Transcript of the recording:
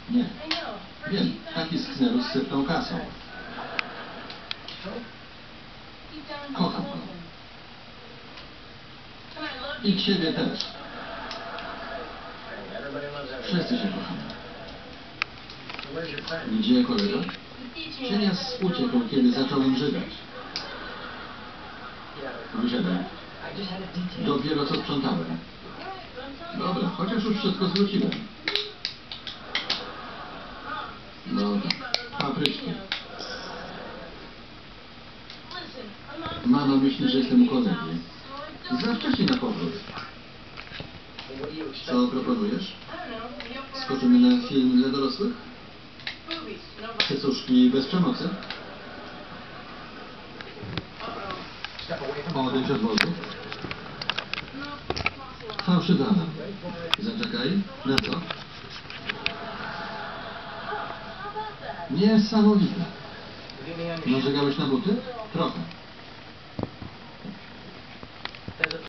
Nie. Wiem, taki sknerus z sypną kasą. Kocham go. I ciebie też. Wszyscy się kochamy. Gdzie kolega? Cienias uciekł, kiedy zacząłem żygać. Wysiadaj. Dopiero co sprzątałem. Dobra, chociaż już wszystko zwróciłem. No tak, papryczki. Mama myśli, że jestem u kolegi. Za wcześnie na powrót. Co proponujesz? Skoczymy na film dla dorosłych? Cycuszki bez przemocy? Odejdź od wozu. Fałszywy alarm. Zaczekaj. Na co? Niesamowite. Narzekałeś na buty? Trochę.